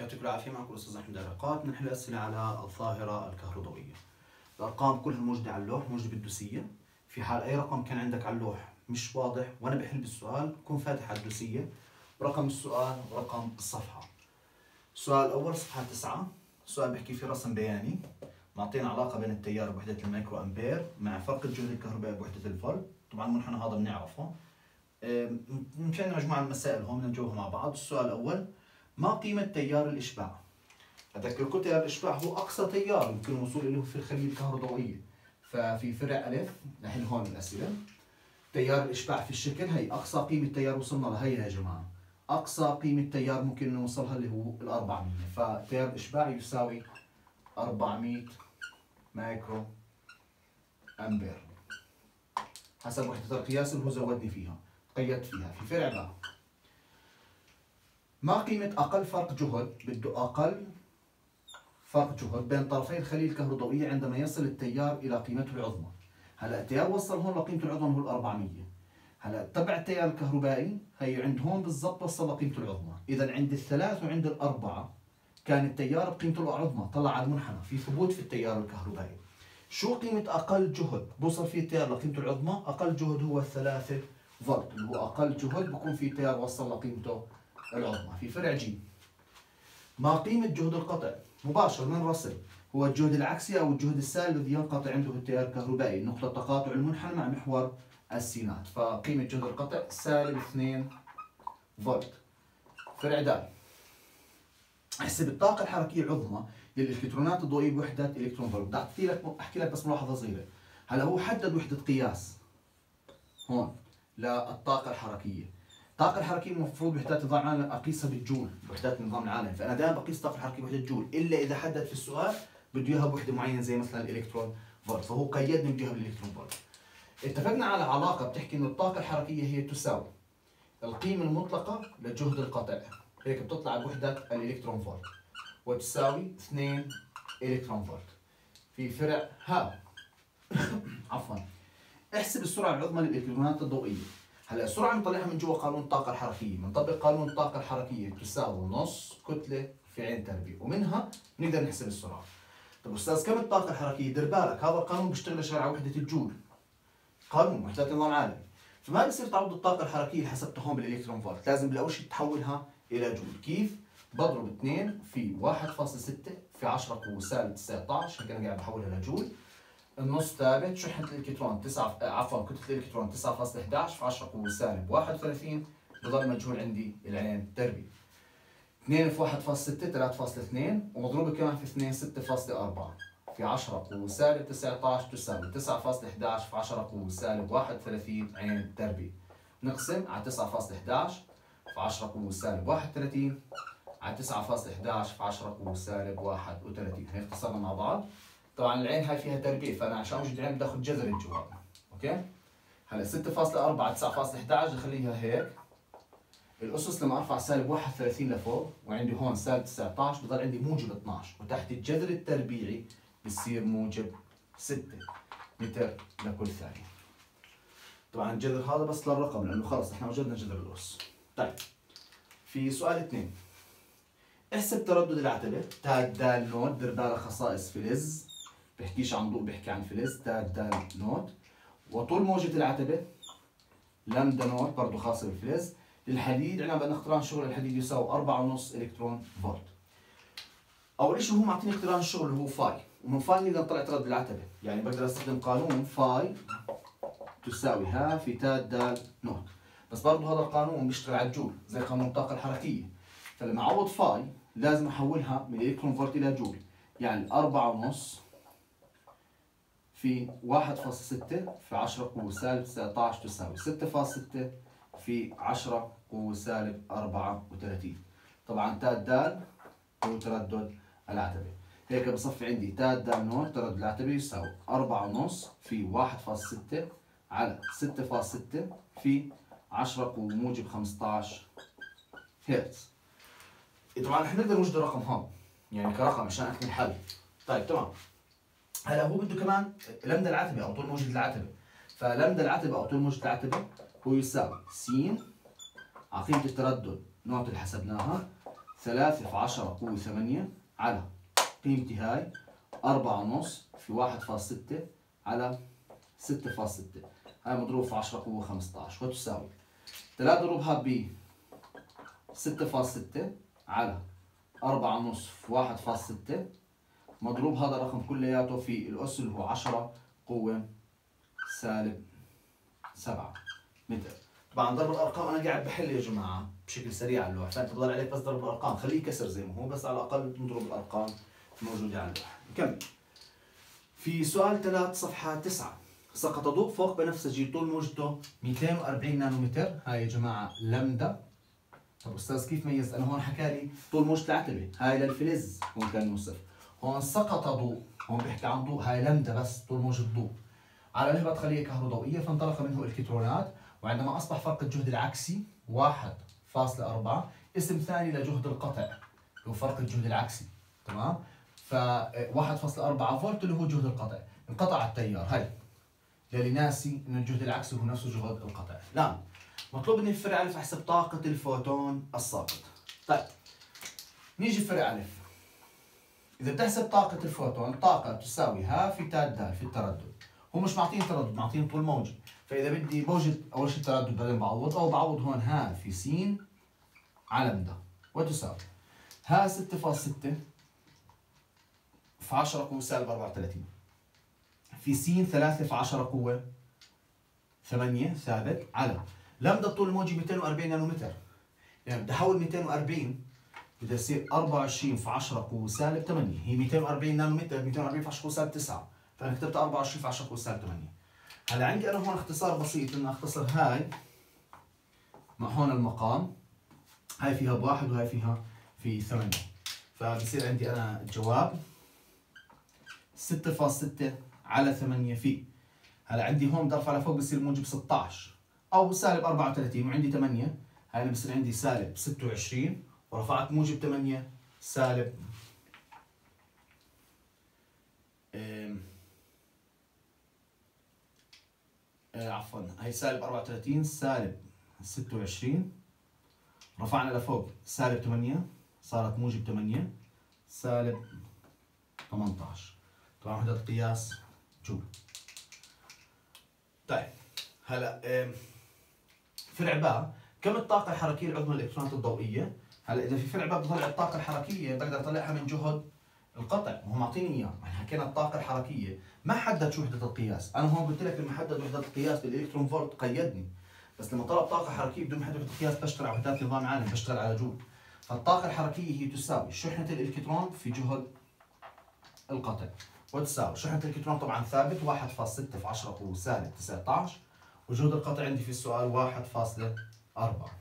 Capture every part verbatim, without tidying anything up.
يعطيكم العافية. معكم الأستاذ أحمد علاقات. نحل أسئلة على الظاهرة الكهروضوئية. الأرقام كلها موجودة على اللوح، موجودة بالدوسية. في حال أي رقم كان عندك على اللوح مش واضح وأنا بحل بالسؤال، كن فاتح على الدوسية رقم السؤال ورقم الصفحة. السؤال الأول صفحة تسعة، السؤال بيحكي في رسم بياني، معطينا علاقة بين التيار بوحدة الميكرو أمبير مع فرق الجهد الكهربائي بوحدة الفولت. طبعا المنحنى هذا بنعرفه. مشان مجموعة المسائل هون بدنا نجاوبها مع بعض. السؤال الأول: ما قيمة تيار الإشباع؟ أذكركم تيار الإشباع هو أقصى تيار يمكن الوصول له في الخلية الكهروضوئية. ففي فرع ألف نحل هون الأسئلة. تيار الإشباع في الشكل هي أقصى قيمة تيار وصلنا لها هي يا جماعة. أقصى قيمة تيار ممكن نوصلها اللي هو ال أربعمية، فتيار الإشباع يساوي أربعمية مايكرو أمبير حسب وحدة القياس اللي هو زودني فيها، قيدت فيها. في فرع ب: ما قيمة أقل فرق جهد، بده أقل فرق جهد بين طرفي الخلية الكهروضوئية عندما يصل التيار إلى قيمته العظمى. هلا التيار وصل هون لقيمته العظمى هو ال أربعمية. هلا تبع التيار الكهربائي هي عند هون بالضبط وصل لقيمته العظمى، إذا عند الثلاث وعند الأربعة كان التيار بقيمته العظمى، طلع على المنحنى في ثبوت في التيار الكهربائي. شو قيمة أقل جهد بوصل فيه التيار لقيمته العظمى؟ أقل جهد هو الثلاثة فولت، اللي هو أقل جهد بكون فيه تيار وصل لقيمته العظمى. في فرع جيم: ما قيمة جهد القطع؟ مباشر من رسم، هو الجهد العكسي أو الجهد السالب الذي ينقطع عنده التيار الكهربائي، نقطة تقاطع المنحنى مع محور السينات، فقيمة جهد القطع سالب اثنين فولت. فرع د: احسب الطاقة الحركية العظمى للإلكترونات الضوئية بوحدة إلكترون فولت. بدي أحكي لك أحكي لك بس ملاحظة صغيرة. هلا هو حدد وحدة قياس هون للطاقة الحركية. الطاقة الحركية المفروض وحدات النظام العالمي أقيسها بالجول، وحدات النظام العالمي، فأنا دائما بقيس الطاقة الحركية بوحدة جول، إلا إذا حدد في السؤال بده إياها بوحدة معينة زي مثلا الإلكترون فولت، فهو قيدني بده إياها بالإلكترون فولت. اتفقنا على علاقة بتحكي إنه الطاقة الحركية هي تساوي القيمة المطلقة لجهد القطع، هيك بتطلع بوحدة الإلكترون فولت، وتساوي اثنين إلكترون فولت. في فرع ها عفوا: احسب السرعة العظمى للإلكترونات الضوئية. هلا السرعة بنطلعها من جوا قانون الطاقة الحركية، بنطبق قانون الطاقة الحركية تساوي نص كتلة في عين تربيع، ومنها بنقدر نحسب السرعة. طيب أستاذ كم الطاقة الحركية؟ دير بالك هذا القانون بيشتغل شغال على وحدة الجول، قانون وحدات النظام العالمي، فما بصير تعوض الطاقة الحركية اللي حسبتها هون بالإلكترون فولت، لازم بالأول شيء تحولها إلى جول. كيف؟ بضرب اثنين في واحد فاصلة ستة في عشرة قوة سالب تسعة عشر، هيك أنا قاعد بحولها لجول. النص ثابت، شحنة الإلكترون تسعة عفوا كتلة الإلكترون تسعة فاصلة إحدى عشر في عشرة قوة سالب واحد وثلاثين، بضل مجهول عندي العين تربيع. اثنين في واحد فاصلة ستة ثلاثة فاصلة اثنين، ومضروبة كمان في اثنين ستة فاصلة أربعة في عشرة قوة سالب تسعة عشر تساوي تسعة فاصلة إحدى عشر في عشرة قوة سالب واحد وثلاثين عين تربيع. نقسم على تسعة فاصلة إحدى عشر في عشرة قوة سالب واحد وثلاثين على تسعة فاصلة إحدى عشر في عشرة قوة سالب واحد وثلاثين، هيك اختصرنا مع بعض. طبعا العين هاي فيها تربيع، فانا عشان اوجد العين بدي اخذ جذر الجواب. اوكي؟ هلا ستة فاصلة أربعة تسعة فاصلة إحدى عشر بدي اخليها هيك. الاسس لما ارفع سالب واحد وثلاثين لفوق وعندي هون سالب تسعة عشر بضل عندي موجب اثنعش، وتحت الجذر التربيعي بصير موجب ستة متر لكل ثانية. طبعا الجذر هذا بس للرقم لانه خلص احنا وجدنا جذر الاس. طيب في سؤال اثنين: احسب تردد العتبة تاد دال نوت. دير بالك خصائص فلز، بحكيش عن ضوء بحكي عن فلز. تاد دال نوت. وطول موجة العتبة لامدا نوت برضه خاصة بالفلز. للحديد عندنا بدنا اقتران شغل الحديد يساوي أربعة ونص إلكترون فولت. أول شيء هو معطيني اقتران الشغل اللي هو فاي، ومن فاي نقدر نطلع تردد العتبة، يعني بقدر استخدم قانون فاي تساوي ها في تاد دال نوت، بس برضه هذا القانون بيشتغل على الجول زي قانون الطاقة الحركية، فلما اعوض فاي لازم احولها من الكترون فولت الى جول، يعني أربعة ونص في واحد فاصلة ستة في عشرة قوة سالب تسعة عشر تساوي ستة فاصلة ستة في عشرة قوة سالب أربعة وثلاثين. طبعا تاد دال هو تردد العتبة، هيك بصفي عندي تاد دال نوت تردد العتبة يساوي أربعة ونص في واحد فاصلة ستة على ستة فاصلة ستة في عشرة قوة موجب خمسة عشر هرتز. طبعا احنا نقدر نوجد الرقم هون يعني كرقم عشان اكمل حل. طيب تمام. هلا هو بده كمان لمدة العتبة او طول موجة العتبة، فلمدة العتبة او طول موجة العتبة هو يساوي س على قيمة التردد نوت اللي حسبناها ثلاثة في عشرة قوة ثمانية على قيمتي هاي أربعة ونص في واحد فاصلة ستة على ستة فاصلة ستة، هاي مضروب في عشرة قوة خمسة عشر، وتساوي ثلاثة ضربها ب ستة فاصلة ستة على أربعة ونص في واحد فاصلة ستة مضروب هذا الرقم كلياته في الأس اللي هو عشرة قوة سالب سبعة متر. طبعا ضرب الأرقام أنا قاعد بحل يا جماعة بشكل سريع على اللوحة، فأنت بضل عليك بس ضرب الأرقام، خليه كسر زي ما هو، بس على الأقل نضرب الأرقام موجودة على اللوحة. نكمل. في سؤال ثلاث صفحة تسعة، سقط ضوء فوق بنفسجي طول موجته مئتين وأربعين نانومتر، هاي يا جماعة لمدا. طب أستاذ كيف ميز؟ أنا هون حكى لي طول موجة العتبة، هاي للفلز هون كان يوصف، هون سقط ضوء، هون بيحكي عن ضوء، هاي لمدا بس طول موجة ضوء على نهبة خلية كهروضوئية فانطلق منه الكترونات، وعندما أصبح فرق الجهد العكسي واحد فاصلة أربعة، اسم ثاني لجهد القطع هو فرق الجهد العكسي، تمام؟ ف واحد فاصلة أربعة فولت اللي هو جهد القطع، انقطع التيار، هاي للي ناسي انه الجهد العكسي هو نفسه جهد القطع. الآن مطلوب مني في فرع ألف أحسب طاقة الفوتون الساقط. طيب نيجي في فرع ألف. إذا بتحسب طاقة الفوتون، طاقة تساوي ها في تاء د في التردد. هو مش معطيني تردد، معطيني طول موجي، فإذا بدي بوجد أول شيء التردد بعدين بعوض، أو بعوض هون ها في س على مدى، وتساوي ها ستة فاصلة ستة في عشرة قوة سالب أربعة وثلاثين في س ثلاثة في عشرة قوة ثمانية ثابت على لمدة الطول الموجي مئتين وأربعين نانومتر، يعني بدي أحول مئتين وأربعين بدها يصير أربعة وعشرين في عشرة قوة سالب ثمانية، هي مئتين وأربعين نانومتر، مئتين وأربعين في عشرة قوة سالب تسعة، فأنا كتبت أربعة وعشرين في عشرة قوة سالب ثمانية. هلا عندي أنا هون اختصار بسيط، إني أختصر هاي مع هون المقام، هاي فيها بواحد وهاي فيها في ثمانية، فبصير عندي أنا الجواب ستة فاصلة ستة على ثمانية في، هلا عندي هون ضرب على فوق بصير موجب ستة عشر أو سالب أربعة وثلاثين، وعندي ثمانية، هاي بصير عندي سالب ستة وعشرين، ورفعت موجب ثمانية سالب آه عفوا هي سالب أربعة وثلاثين سالب ستة وعشرين، رفعنا لفوق سالب ثمانية صارت موجب ثمانية سالب ثمانية عشر، طبعا وحدة قياس جول. طيب هلا فرع باء، كم الطاقة الحركية العظمى للإلكترونات الضوئية؟ هلا إذا في فرع باء بطلع الطاقة الحركية بقدر أطلعها من جهد القطع، وهو معطيني إياه، احنا حكينا الطاقة الحركية، ما حدد شو وحدة القياس، أنا هون قلت لك لما حدد وحدة القياس بالإلكترون فولت قيدني، بس لما طلب طاقة حركية بدون محدد وحدة القياس بشتغل على وحدات نظام عالم، بشتغل على جول، فالطاقة الحركية هي تساوي شحنة الإلكترون في جهد القطع، وتساوي شحنة الإلكترون طبعا ثابت واحد فاصلة ستة في عشرة قوة سالب تسعة عشر، وجهد القطع عندي في السؤال واحد فاصلة أربعة،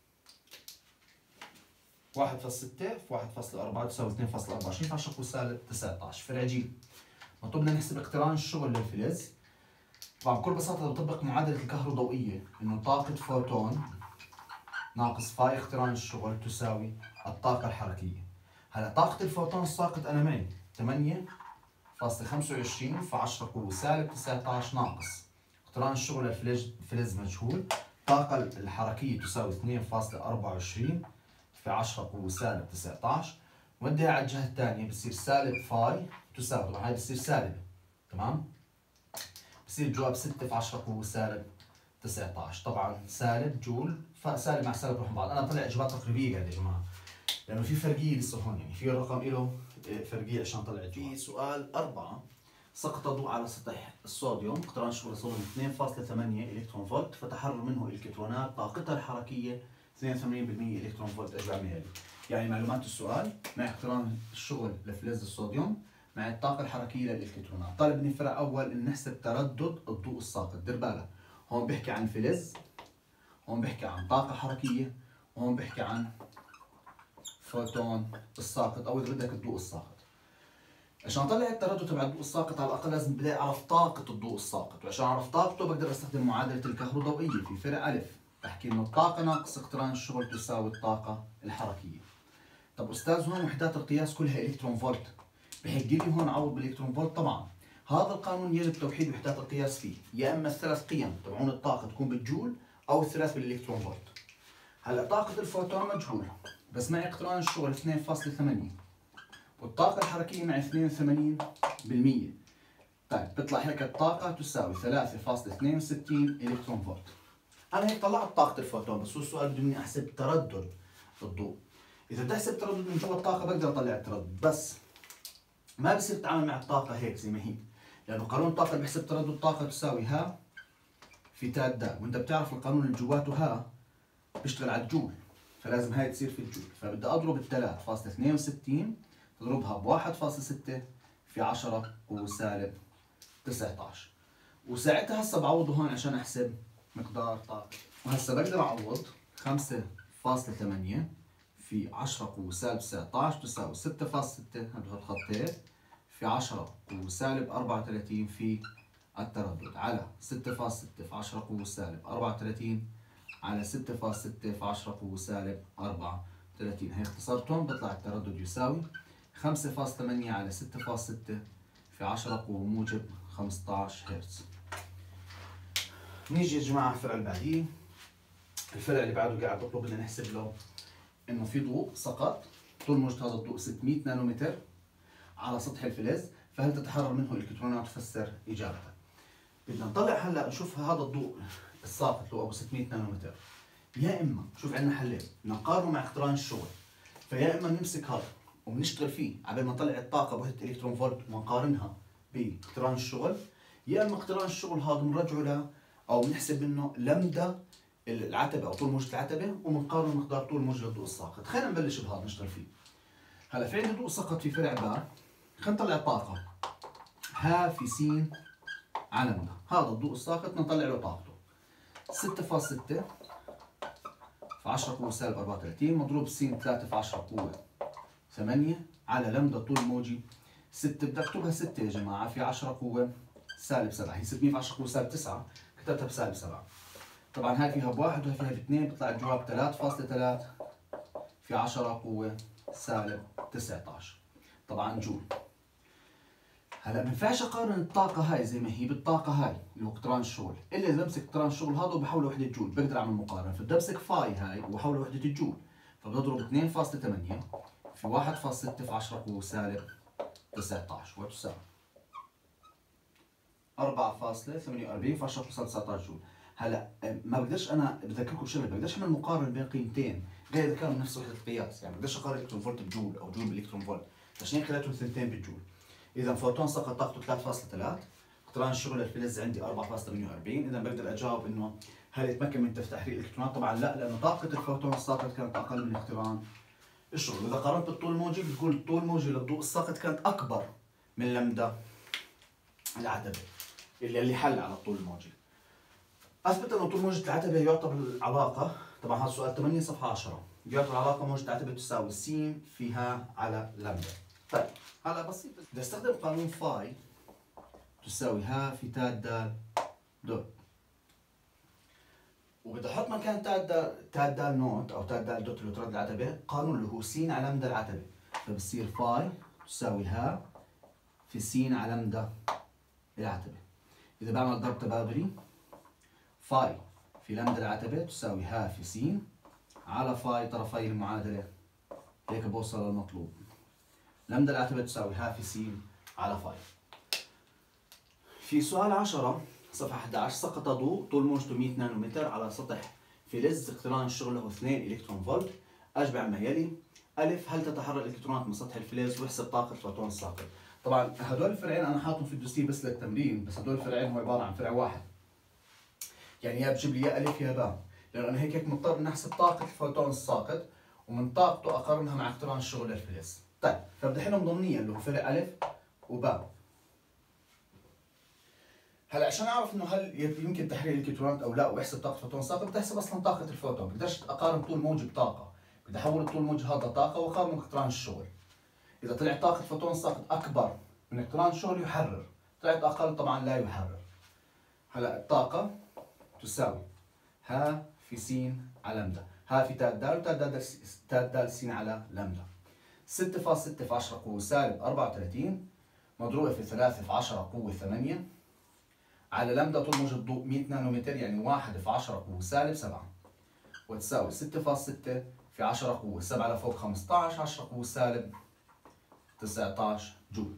واحد فاصلة ستة في واحد فاصلة أربعة تساوي اثنين فاصلة أربعة وعشرين في عشرة قوة سالب تسعة عشر. فرع جيم، مطلوب بدنا نحسب اقتران الشغل للفلز. طبعا بكل بساطة بطبق معادلة الكهروضوئية، إنه طاقة فوتون ناقص فاي اقتران الشغل تساوي الطاقة الحركية. هلا طاقة الفوتون الساقط أنا معي ثمانية فاصلة خمسة وعشرين في عشرة قوة سالب تسعة عشر ناقص اقتران الشغل للفلز فلز مجهول، الطاقة الحركية تساوي اثنين فاصلة أربعة وعشرين في عشرة قوة سالب تسعة عشر، وديها على الجهة الثانية بصير سالب فاي تساوي، طبعا هاي بصير سالبة، تمام؟ بصير الجواب ستة في عشرة قوة سالب تسعة عشر، طبعا سالب جول، فسالب مع سالب بروح بعض، انا طلع اجابات تقريبية قاعد يا جماعة، لأنه في فرقية لسه هون، يعني في الرقم له فرقية عشان طلع الجواب. في سؤال أربعة، سقط ضوء على سطح الصوديوم، اقتران شغل الصوديوم اثنين فاصلة ثمانية إلكترون فولت، فتحرر منه الكترونات طاقتها الحركية اثنين وثمانين بالمئة إلكترون فولت أجمع ميلي. يعني معلومات السؤال مع اقتران الشغل لفلز الصوديوم مع الطاقة الحركية للإلكترونات. طالب من الفرع أول إن نحسب تردد الضوء الساقط، دير بالك هون بيحكي عن فلز، هون بيحكي عن طاقة حركية، وهون بيحكي عن فوتون الساقط أو إذا بدك الضوء الساقط. عشان اطلع التردد تبع الضوء الساقط على الاقل لازم بدي اعرف طاقة الضوء الساقط، وعشان اعرف طاقته بقدر استخدم معادلة الكهروضوئية في فرع ألف، بحكي انه الطاقة ناقص اقتران الشغل تساوي الطاقة الحركية. طب استاذ هون وحدات القياس كلها الكترون فولت، بحق لي هون اعوض بالالكترون فولت؟ طبعا هذا القانون يجب توحيد وحدات القياس فيه، يا اما الثلاث قيم تبعون الطاقة تكون بالجول او الثلاث بالالكترون فولت. هلا طاقة الفوتون مجهولة، بس معي اقتران الشغل اثنين فاصلة ثمانية والطاقة الحركية معي اثنين وثمانين بالمية. طيب بتطلع هيك الطاقة تساوي ثلاثة فاصلة اثنين وستين إلكترون فولت. أنا هيك طلعت طاقة الفوتون، بس هو السؤال بده مني أحسب تردد الضوء. إذا بدي أحسب تردد من جوا الطاقة بقدر أطلع التردد، بس ما بصير أتعامل مع الطاقة هيك زي ما هي، لأنه قانون الطاقة اللي بحسب تردد الطاقة تساوي ها في تاد د، وأنت بتعرف القانون اللي جواته ها بيشتغل على الجول، فلازم هاي تصير في الجول. فبدي أضرب ال ثلاثة فاصلة اثنين وستين تضربها ب واحد فاصلة ستة في عشرة قوة سالب تسعة عشر، وساعتها هسه بعوضه هون عشان أحسب مقدار طاقة. وهسه بقدر أعوض خمسة فاصلة ثمانية في عشرة قوة سالب تسعة عشر تساوي ستة فاصلة ستة، هذا خطين، في عشرة قوة سالب أربعة وثلاثين في التردد على ستة فاصلة ستة في عشرة قوة سالب أربعة وثلاثين على ستة فاصلة ستة في عشرة قوة سالب أربعة وثلاثين. هي اختصرتهم بيطلع التردد يساوي خمسة فاصلة ثمانية على ستة فاصلة ستة في عشرة قوة موجب خمسة عشر هرتز. نيجي يا جماعة على الفرع اللي بعديه. الفرع اللي بعده قاعد بطلب بدنا نحسب له انه في ضوء سقط، طول موجة هذا الضوء ستمئة نانومتر على سطح الفلز، فهل تتحرر منه الكترونات؟ فسر اجابتك. بدنا نطلع هلا نشوف هذا الضوء الساقط اللي هو ابو ستمئة نانومتر، يا اما شوف عندنا حلين بدنا نقارنه مع اقتران الشغل، فيا اما نمسك هذا وبنشتغل فيه على ما نطلع الطاقه بوحده الكترون فولت ونقارنها باقتران الشغل، يا اما اقتران الشغل هذا بنرجعه له او بنحسب منه لمدة العتبه او طول موجه العتبه وبنقارن مقدار طول موجه الضوء الساقط. خلينا نبلش بهذا نشتغل فيه. هلا في عندي ضوء سقط في فرع باء، خلينا نطلع الطاقه ها في س على لمدة. هذا الضوء الساقط بدنا نطلع له طاقته ستة فاصلة ستة في عشرة قوة سالب أربعة وثلاثين مضروب س ثلاثة في عشرة قوة ثمانية على لمدة طول موجي ستة. بدي اكتبها ستة يا جماعة في عشرة قوة سالب سبعة، هي ستمئة في عشرة قوة سالب تسعة، كتبتها بسالب سبعة. طبعا هاي فيها بواحد وهي فيها باثنين، بيطلع الجواب ثلاثة فاصلة ثلاثة في عشرة قوة سالب تسعة عشر طبعا جول. هلا ما ينفعش اقارن الطاقة هاي زي ما هي بالطاقة هاي اللي هو اقتران الشغل، الا اذا بمسك اقتران الشغل هذا وبحوله وحدة جول بقدر اعمل مقارنة، فبدي امسك فاي هاي وبحوله وحدة الجول، فبضرب اثنين فاصلة ثمانية في واحد فاصلة ستة في عشرة قوة سالب تسعة عشر وتساوي أربعة فاصلة ثمانية وأربعين في عشرة قوة سالب تسعة عشر جول. هلا ما بقدرش انا بذكركم بشغله، بقدرش اعمل مقارنة بين قيمتين غير اذا كانوا نفس وحدة القياس، يعني بقدرش اقارن الكترون فولت بجول او جول بالالكترون فولت، عشان خليتهم ثنتين بالجول. اذا فوتون سقط طاقته ثلاثة فاصلة ثلاثة، اقتران الشغل الفلز عندي أربعة فاصلة ثمانية وأربعين، اذا بقدر اجاوب انه هل يتمكن من تحرير الالكترونات؟ طبعا لا، لانه طاقة الفوتون الساقط كانت اقل من اقتران الشغل. واذا قارنت بالطول الموجي بتقول الطول الموجي للضوء الساقط كانت اكبر من لمدة العتبة اللي اللي حل على الطول الموجي. اثبت انه طول موجة العتبة يعطى بالعلاقة، طبعا هذا سؤال ثمانية صفحة عشرة، يعطى العلاقة موجة العتبة تساوي س فيها على لمدة. طيب هلا بسيط، بدي استخدم قانون فاي تساوي ها في تاد د دوت، وبدي احط مكان تاد د تاد د نوت او تاد د دوت اللي ترد العتبة قانون اللي هو س على لمدة العتبة، فبصير فاي تساوي ها في س على لمدة العتبة. إذا بعمل ضرب تبادلي فاي في لمدة العتبة تساوي ها في س على فاي طرفي المعادلة، هيك بوصل للمطلوب. لمدة العتبة تساوي ها في س على فاي. في سؤال عشرة صفحة أحد عشر، سقط ضوء طول موجته مئة نانومتر على سطح فلز، اقتران الشغل له اثنين إلكترون فولت، أجمع ما يلي. ألف، هل تتحرك الإلكترونات من سطح الفلز؟ واحسب طاقة الفوتون الساقط. طبعا هدول الفرعين أنا حاطهم في الدوسيه بس للتمرين، بس هدول الفرعين هم عبارة عن فرع واحد، يعني يا بجيب لي يا ألف يا باء، لأنه أنا هيك هيك مضطر إني أحسب طاقة الفوتون الساقط ومن طاقته أقارنها مع اقتران الشغل للفلز. طيب فبدي أحلهم ضمنيا اللي هو فرع ألف وباء. هلا عشان اعرف انه هل يمكن تحرير الالكترونات او لا واحسب طاقه الفوتون الساقط، بدي احسب اصلا طاقه الفوتون، بقدرش اقارن طول موجي بطاقه، بدي احول الطول موجي هذا طاقه واقارنه باقتران الشغل. اذا طلع طاقه الفوتون الساقط اكبر من اقتران الشغل يحرر، طلعت اقل طبعا لا يحرر. هلا الطاقه تساوي ها في س على لمدة، ها في تاد د وتاد د تاد د س على لمدة، ستة فاصلة ستة في عشرة قوة سالب أربعة وثلاثين مضروبة في ثلاثة في عشرة قوة ثمانية على لمدة طول موجة الضوء مئة نانومتر، يعني واحد في عشرة قوة سالب سبعة، وتساوي ستة فاصلة ستة في عشرة قوة سبعة لفوق خمسة عشر، عشرة قوة سالب تسعة عشر جول.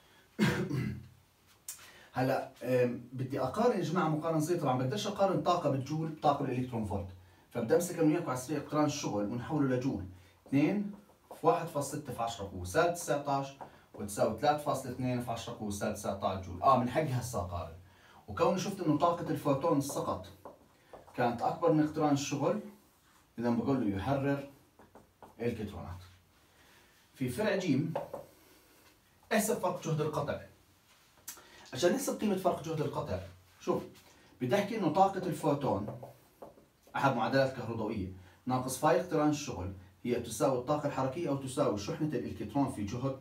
هلا بدي اقارن يا جماعه مقارنه صغيره، طبعا بقدرش اقارن طاقه بالجول بطاقه بالالكترون فولت، فبدي امسك انا وياكم على السريع اقتران الشغل ونحوله لجول. اثنين في واحد فاصلة ستة في عشرة قوة سالب تسعة عشر وتساوي ثلاثة فاصلة اثنين في عشرة قوة سالب تسعة عشر جول. اه من حقي هسه اقارن. وكوني شفت انه طاقه الفوتون سقط كانت اكبر من اقتران الشغل، اذا بقول له يحرر الكترونات. في فرع جيم احسب فرق جهد القطع. عشان نحسب قيمة فرق جهد القطع، شوف بدي احكي انه طاقة الفوتون احد معادلات كهروضوئية ناقص فاي اقتران الشغل هي تساوي الطاقة الحركية او تساوي شحنة الالكترون في جهد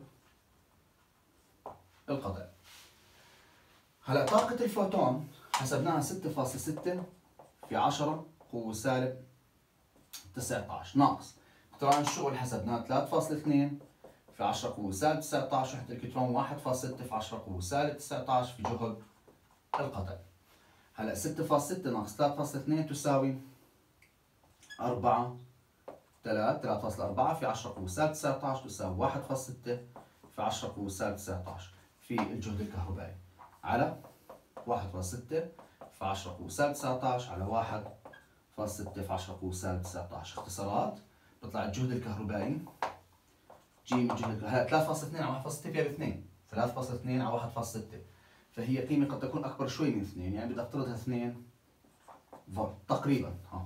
القطع. هلا طاقة الفوتون حسبناها ستة فاصلة ستة في عشرة قوة سالب تسعة عشر ناقص اقتران الشغل حسبناه ثلاثة فاصلة اثنين في عشرة قوة سالب تسعة عشر، شحنة الالكترون واحد فاصلة ستة في عشرة قوة سالب تسعة عشر في جهد القطع. هلا ستة فاصلة ستة ناقص ثلاثة فاصلة اثنين تساوي أربعة ثلاثة ثلاثة فاصلة أربعة في عشرة قوة سالب تسعة عشر تساوي واحد فاصلة ستة في عشرة قوة سالب تسعة عشر في الجهد الكهربائي على واحد فاصلة ستة في عشرة قوة سالب تسعة عشر على واحد فاصلة ستة في عشرة قوة سالب تسعة عشر. اختصارات بيطلع الجهد الكهربائي جيم الجهد هلا ثلاثة فاصلة اثنين على واحد فاصلة ستة فيها باثنين، ثلاثة فاصلة اثنين على واحد فاصلة ستة، فهي قيمة قد تكون أكبر شوي من اثنين، يعني بدي أفترضها اثنين فولت تقريبا. ها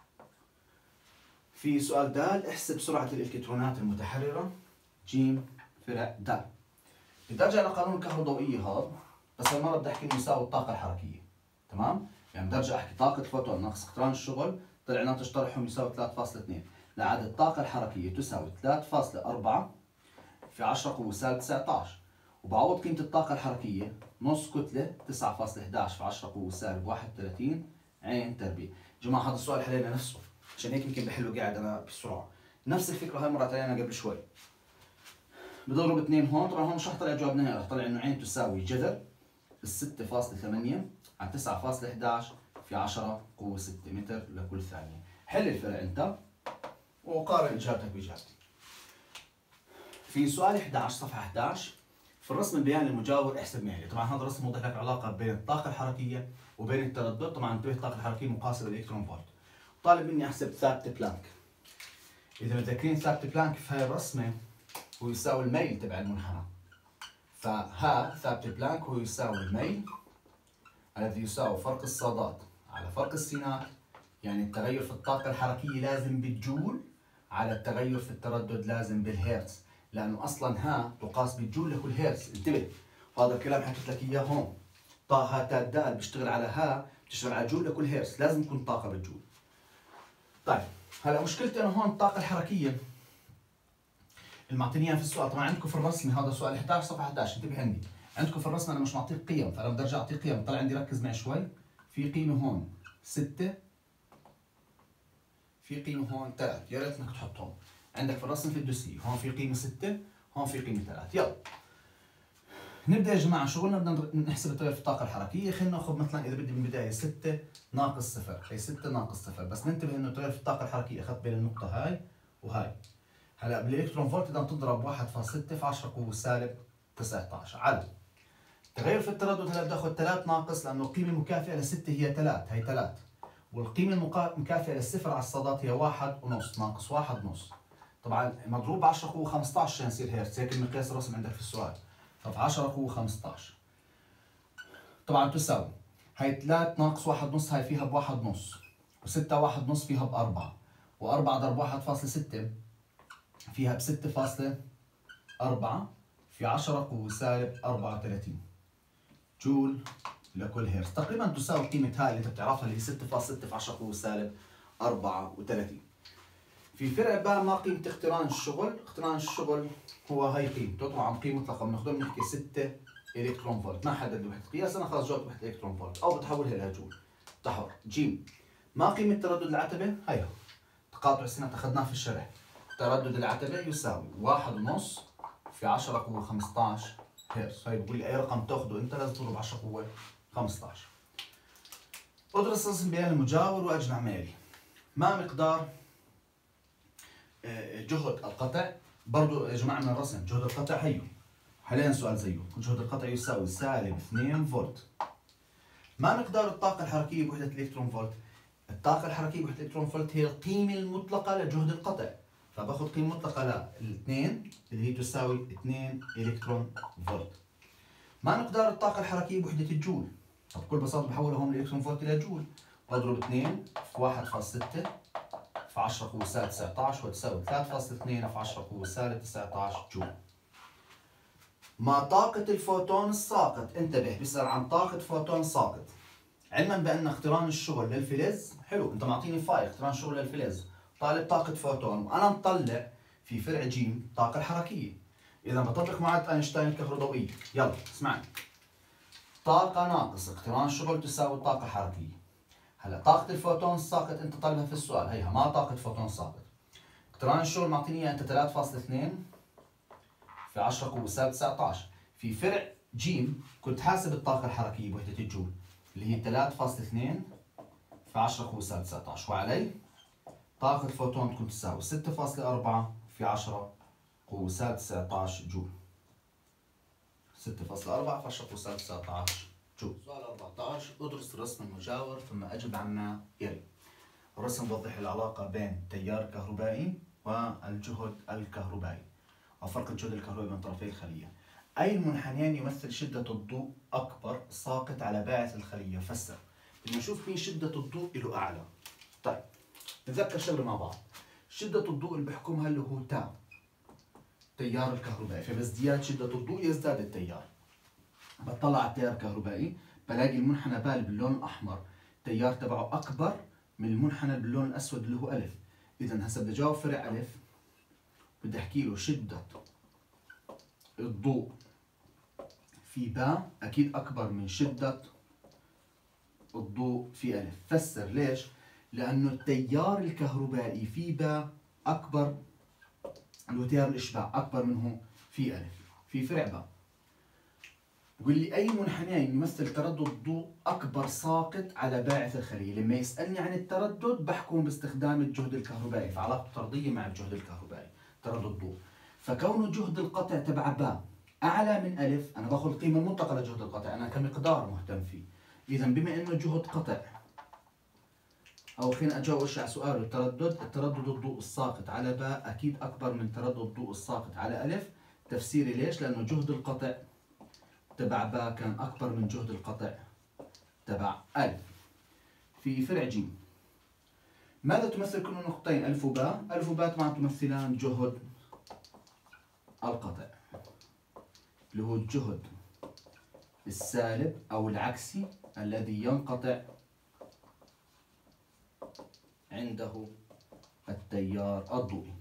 في سؤال دال احسب سرعة الإلكترونات المتحررة جيم فرع دال. بدي أرجع لقانون الكهروضوئية هذا، بس هالمرة بدي أحكي إنه يساوي الطاقة الحركية، تمام؟ يعني بدي أرجع أحكي طاقة الفوتون ناقص اقتران الشغل طلع ناتج طرحهم يساوي ثلاثة فاصلة اثنين، لعدد الطاقة الحركية تساوي ثلاثة فاصلة أربعة في عشرة قوة سالب تسعة عشر، وبعوض قيمة الطاقة الحركية نص كتلة تسعة فاصلة أحد عشر في عشرة قوة سالب واحد وثلاثين عين تربيع. جماعة هذا السؤال حلينا نفسه، عشان هيك يمكن بحله قاعد أنا بسرعة. نفس الفكرة هاي مرت علينا قبل شوي. بضرب اثنين هون، طبعا هون مش رح طلع جواب نهائي، رح طلع إنه عين تساوي جذر ستة فاصلة ثمانية على تسعة فاصلة أحد عشر في عشرة قوة ستة متر لكل ثانية. حل الفرع أنت وقارن إجابتك بإجابتي. في سؤال أحد عشر صفحة أحد عشر في الرسم البياني المجاور احسب معي. طبعا هذا الرسم موضح لك علاقة بين الطاقة الحركية وبين التردد. طبعا انتبه الطاقة الحركية مقاسة بالإلكترون فولت. طالب مني أحسب ثابت بلانك. إذا متذكرين ثابت بلانك في هاي الرسمة هو يساوي الميل تبع المنحنى. فها ثابت بلانك هو يساوي الميل الذي يساوي فرق الصادات على فرق السينات، يعني التغير في الطاقة الحركية لازم بالجول على التغير في التردد لازم بالهرتز، لأنه أصلاً ها تقاس بالجول لكل هرتز. انتبه، هذا الكلام حكيت لك إياه هون. طا ها تا دال بيشتغل على ها بتشتغل على جول لكل هرتز، لازم تكون طاقة بالجول. طيب هلا مشكلتي أنا هون الطاقة الحركية المعطينيها في السؤال. طبعا عندكم في الرسم هذا سؤال أحد عشر صفحة أحد عشر، انتبه عندي عندكم في الرسم أنا مش معطيك قيم، فأنا بدي أرجع أعطيك قيم. طلع عندي ركز معي شوي، في قيمة هون ستة، في قيمة هون ثلاثة، يا ريت انك تحطهم عندك في الرسم في الدوسية. هون في قيمة ستة، هون في قيمة ثلاثة. يلا نبدأ يا جماعة شغلنا، بدنا نحسب التغير في الطاقة الحركية. خلينا ناخذ مثلا إذا بدي من البداية ستة ناقص صفر، هي ستة ناقص صفر، بس ننتبه إنه التغير في الطاقة الحركية أخذت بين النقطة هاي وهاي. هلا بالإلكترون فولت بدنا تضرب واحد فاصلة ستة في عشرة قوة سالب تسعة عشر على التغير في التردد. هلا بدي آخذ ثلاثة ناقص، لأنه القيمة المكافئة لستة هي ثلاثة، هي ثلاثة، والقيمة المكافئة للصفر على الصادات هي واحد ونص ناقص واحد ونص. طبعا مضروب عشرة قوة خمسة عشر عشان يصير هيرتز، هيك المقياس الرسم عندك في السؤال. طب عشرة قوة خمسة عشر طبعا تساوي هي ثلاثة ناقص واحد ونص، هاي فيها بواحد ونص، وستة واحد ونص فيها بأربعة، وأربعة ضرب واحد فاصلة ستة فيها بستة فاصلة أربعة في عشرة قوة سالب أربعة وثلاثين جول لكل هرتز. تقريبا تساوي قيمة هاي اللي انت بتعرفها اللي هي ستة فاصلة ستة في عشرة قوة سالب أربعة وثلاثين. في فرع باء ما قيمة اقتران الشغل؟ اقتران الشغل هو هاي قيمته، طبعا قيمة مطلقة بناخذها بنحكي ستة الكترون فولت، ما حدد وحدة قياس، انا خلص جاوبت وحدة الكترون فولت او بتحولها الى جول. تحور. جيم ما قيمة تردد العتبة؟ هيها تقاطع السنة اخذناه في الشرح. تردد العتبة يساوي واحد ونص في عشرة قوة خمسة عشر هرتز. هاي بقول لي اي رقم تاخذه انت لازم تضرب عشرة قوة خمسة عشر. ادرس رسم بيان المجاور واجمع ما يلي. ما مقدار جهد القطع برضو يا جماعة من الرسم، جهد القطع هيو حاليا سؤال زيه، جهد القطع يساوي سالب اثنين فولت. ما مقدار الطاقة الحركية بوحدة الإلكترون فولت؟ الطاقة الحركية بوحدة الإلكترون فولت هي القيمة المطلقة لجهد القطع، فباخذ قيمة مطلقة للاثنين اللي هي تساوي اثنين إلكترون فولت. ما مقدار الطاقة الحركية بوحدة الجول؟ طب بكل بساطة بحولها هون الإلكترون فولت إلى جول، بضرب اثنين في واحد فاصلة ستة في عشرة قوة سالب تسعة عشر وتساوي ثلاثة فاصلة اثنين في عشرة قوة سالب تسعة عشر جول. ما طاقة الفوتون الساقط؟ انتبه، بيسأل عن طاقة فوتون ساقط. علما بأن اقتران الشغل للفلز حلو، انت معطيني فاي اقتران شغل للفلز، طالب طاقة فوتون، وأنا مطلع في فرع جيم طاقة الحركية. إذا بطبق معادلة أينشتاين الكهروضوئية، يلا اسمعني. طاقة ناقص اقتران الشغل تساوي طاقة حركية. هلا طاقة الفوتون الساقط أنت طالبها في السؤال، هيها ما طاقة فوتون ساقط. اقتران الشغل معطيني إياه أنت ثلاثة فاصلة اثنين في عشرة قوة سالب تسعة عشر. في فرع جيم كنت حاسب الطاقة الحركية بوحدة الجول اللي هي ثلاثة فاصلة اثنين في عشرة قوة سالب تسعة عشر، وعلي طاقة الفوتون تكون تساوي ستة فاصلة أربعة في عشرة قوة سالب تسعة عشر جول. ستة فاصلة أربعة في عشرة قوة سالب تسعة عشر جول. سؤال أربعة عشر، ادرس الرسم المجاور ثم أجب عما يلي. الرسم يوضح العلاقة بين تيار كهربائي والجهد الكهربائي، أو فرق الجهد الكهربائي بين طرفي الخلية. أي المنحنيين يمثل شدة الضوء أكبر ساقط على باعث الخلية؟ فسر. بدنا نشوف مين شدة الضوء له أعلى. طيب نتذكر شغله مع بعض. شدة الضوء اللي بحكمها اللي هو تاو، التيار الكهربائي، فبازدياد شدة الضوء يزداد التيار. بطلع على التيار الكهربائي بلاقي المنحنى بال باللون الأحمر التيار تبعه أكبر من المنحنى باللون الأسود اللي هو ألف. إذا هسه بدي أجاوب فرع ألف، بدي أحكي له شدة الضوء في باء أكيد أكبر من شدة الضوء في ألف. فسر ليش؟ لأنه التيار الكهربائي في باء أكبر، اللي هو تيار الإشباع أكبر منه في ألف في فرع باء. بقول لي أي منحنيين يمثل تردد الضوء أكبر ساقط على باعث الخلية. لما يسألني عن التردد بحكم باستخدام الجهد الكهربائي، فعلاقته طردية مع الجهد الكهربائي تردد الضوء. فكون جهد القطع تبع باء أعلى من ألف، أنا باخذ القيمة المنطقة لجهد القطع، أنا كمقدار مهتم فيه. إذا بما إنه جهد قطع، أو خلينا أجاوب على سؤال التردد، التردد الضوء الساقط على باء أكيد أكبر من تردد الضوء الساقط على ألف. تفسيري ليش؟ لأنه جهد القطع تبع باء كان أكبر من جهد القطع تبع ألف. في فرع جيم، ماذا تمثل كل نقطتين ألف وباء؟ ألف وباء طبعا تمثلان جهد القطع اللي هو الجهد السالب أو العكسي الذي ينقطع عنده التيار الضوئي.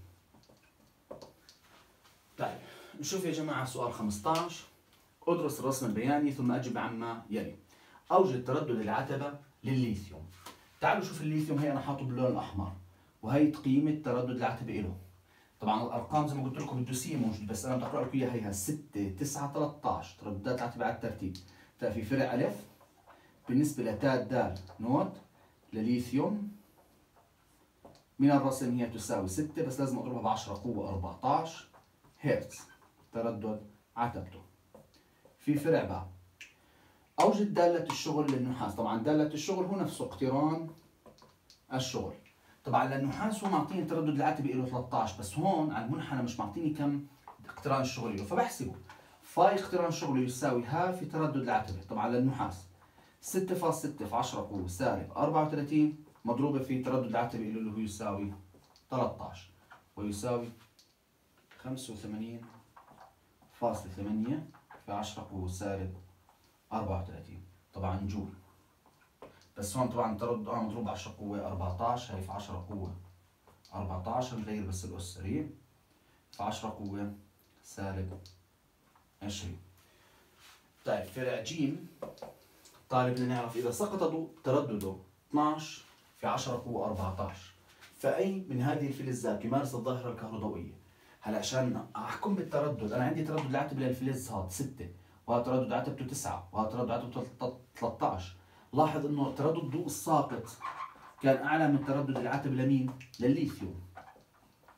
طيب نشوف يا جماعة سؤال خمسة عشر، ادرس الرسم البياني ثم أجب عما يلي. أوجد تردد العتبة للليثيوم. تعالوا شوف الليثيوم، هي أنا حاطه باللون الأحمر، وهي قيمة تردد العتبة له. طبعا الأرقام زي ما قلت لكم الدوسية موجود، بس أنا بدي أقرأ لكم إياها. هيها ستة تسعة ثلاثة عشر ترددات العتبة على الترتيب. ففي فرع ألف بالنسبة لتاء دال نوت لليثيوم من الرسم هي تساوي ستة، بس لازم أضربها ب عشرة قوة أربعة عشر هرتز تردد عتبته. في فرع باء، أوجد دالة الشغل للنحاس. طبعا دالة الشغل هو نفسه اقتران الشغل. طبعا للنحاس هو معطيني تردد العتبة له ثلاثة عشر، بس هون على المنحنى مش معطيني كم اقتران الشغل له، فبحسبه. فاي اقتران الشغل يساوي ها في تردد العتبة. طبعا للنحاس ستة فاصلة ستة في عشرة قوة سالب أربعة وثلاثين مضروبة في تردد العتبة اللي هو يساوي ثلاثة عشر، ويساوي خمسة وثمانين فاصلة ثمانية في عشرة قوة سالب أربعة وثلاثين، طبعا جول. بس هون طبعا تردد اه مضروب عشرة قوة أربعة عشر، هي في عشرة قوة أربعة عشر، نغير بس الأس سريع، في عشرة قوة سالب عشرين. طيب فرع جيم، طالب بدنا نعرف إذا سقط ضوء تردده اثنعش في عشرة قوة أربعة عشر، فأي من هذه الفلزات يمارس الظاهرة الكهروضوئية. هلا عشان أحكم بالتردد، أنا عندي تردد العتبة للفلز هذا ستة، وهذا تردد عتبته تسعة، وهذا تردد عتبته ثلاثة عشر. لاحظ إنه تردد الضوء الساقط كان أعلى من تردد العتبة لمين؟ للليثيوم.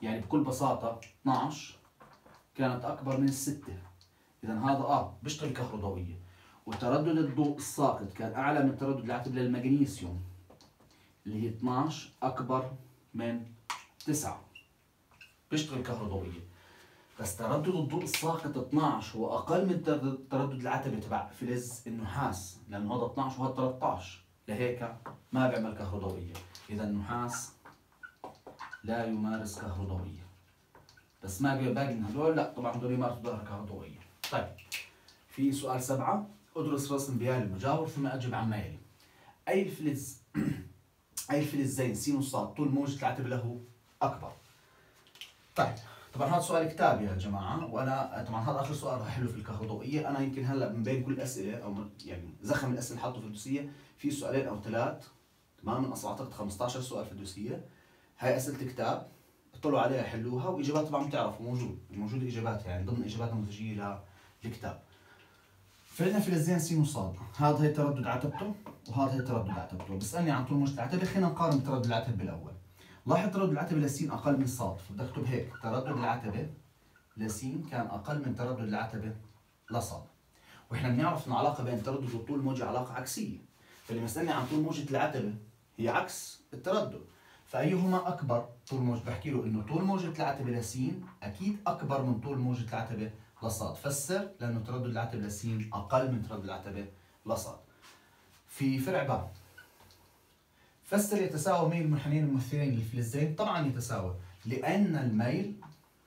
يعني بكل بساطة اثنعش كانت أكبر من الستة، إذا هذا آه بيشتغل كهرباء ضوئية. وتردد الضوء الساقط كان أعلى من تردد العتب للمغنيسيوم اللي هي اثنعش أكبر من تسعة، بيشتغل كهرباء ضوئية. بس تردد الضوء الساقط اثنعش هو أقل من تردد العتبة تبع فلز النحاس، لأنه هذا اثنعش وهذا ثلاثة عشر، لهيك ما بيعمل كهرباء ضوئية. إذا النحاس لا يمارس كهرباء ضوئية. بس ما باقي من هذول لا، طبعا هذول يمارسوا كهرباء ضوئية. طيب في سؤال سبعة، ادرس رسم بيان المجاور ثم أجب عما يلي. أي الفلز أي الفلزين س وص طول موجة العتبة له أكبر؟ طيب طبعا هذا سؤال كتابي يا جماعة، وأنا طبعا هذا آخر سؤال راح أحله في الكهرباء الضوئية. أنا يمكن هلا من بين كل الأسئلة أو يعني زخم الأسئلة اللي حطه في الدوسية في سؤالين أو ثلاث، تمام، من أصل أعتقد خمسة عشر سؤال في الدوسية. هاي أسئلة كتاب، اطلعوا عليها حلوها، وإجابات طبعا بتعرفوا موجود موجود إجابات يعني ضمن إجابات نموذجية للكتاب. فعندنا فلزين س وص، هذا هي تردد عتبته وهذا هي تردد عتبته. بسألني عن طول موجة العتبة، خلينا نقارن بتردد العتبة بالأول. لاحظ تردد العتبة لس أقل من ص، فبدي أكتب هيك تردد العتبة لس كان أقل من تردد العتبة لص. وإحنا بنعرف إن العلاقة بين تردد وطول الموجة علاقة عكسية، فاللي مسألني عن طول موجة العتبة هي عكس التردد، فأيهما أكبر طول موجة؟ بحكي له إنه طول موجة العتبة لس أكيد أكبر من طول موجة العتبة لص. فسر لأنه تردد العتبة لس أقل من تردد العتبة لص. في فرع ب، فسر يتساوى ميل المنحنيين الممثلين للفلزين. طبعا يتساوى لأن الميل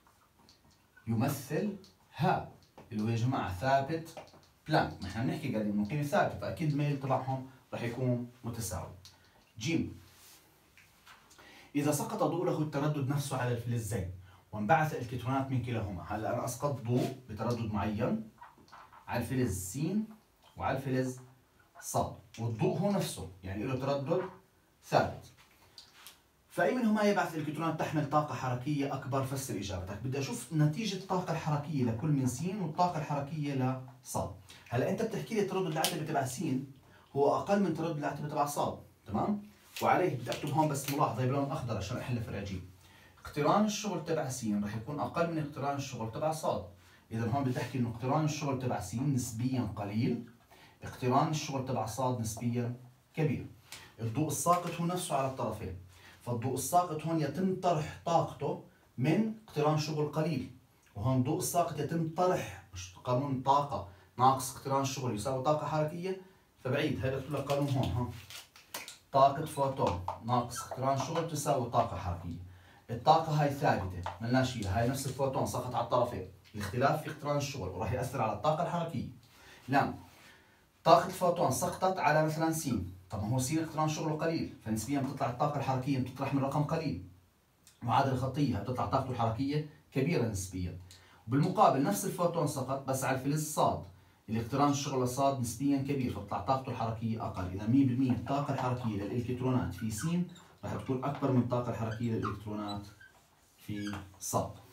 يمثل ها اللي هو يا جماعة ثابت بلانك، ما احنا بنحكي قاعدين انه قيمة ثابتة، فأكيد الميل تبعهم راح يكون متساوي. ج، إذا سقط ضوء له التردد نفسه على الفلزين وانبعث الكترونات من كلاهما. هلا أنا أسقط ضوء بتردد معين على الفلز س وعلى الفلز ص، والضوء هو نفسه يعني له تردد ثابت. فأي منهما يبعث الكترونات تحمل طاقة حركية أكبر؟ فسر إجابتك. بدي أشوف نتيجة الطاقة الحركية لكل من س والطاقة الحركية لص. هلا أنت بتحكي لي تردد العتبة تبع س هو أقل من تردد العتبة تبع ص، تمام؟ وعليه بدي أكتب هون بس ملاحظة بلون أخضر عشان أحل فرع ج. اقتران الشغل تبع س رح يكون أقل من اقتران الشغل تبع ص. إذا هون بدي تحكي إنه اقتران الشغل تبع س نسبيا قليل، اقتران الشغل تبع ص نسبيا كبير. الضوء الساقط هو نفسه على الطرفين، فالضوء الساقط هون يتم طرح طاقته من اقتران شغل قليل، وهون الضوء الساقط يتم طرح قانون طاقة ناقص اقتران الشغل يساوي طاقة حركية، فبعيد هذا بكتب لك قانون هون ها، طاقة فوتون ناقص اقتران شغل تساوي طاقة حركية. الطاقة هاي ثابتة ملناش فيها، هاي نفس الفوتون سقط على الطرفين، الاختلاف في اقتران الشغل وراح يأثر على الطاقة الحركية. لا، طاقة الفوتون سقطت على مثلا س، طب ما هو س اقتران شغله قليل، فنسبيا بتطلع الطاقة الحركية بتطرح من رقم قليل. معادلة خطية بتطلع طاقته الحركية كبيرة نسبيا. وبالمقابل نفس الفوتون سقط بس على الفلز ص، الاقتران الشغل ص نسبيا كبير، فبتطلع طاقته الحركية أقل. إذا مية بالمية الطاقة الحركية للإلكترونات في س راح تكون أكبر من الطاقة الحركية للإلكترونات في ص.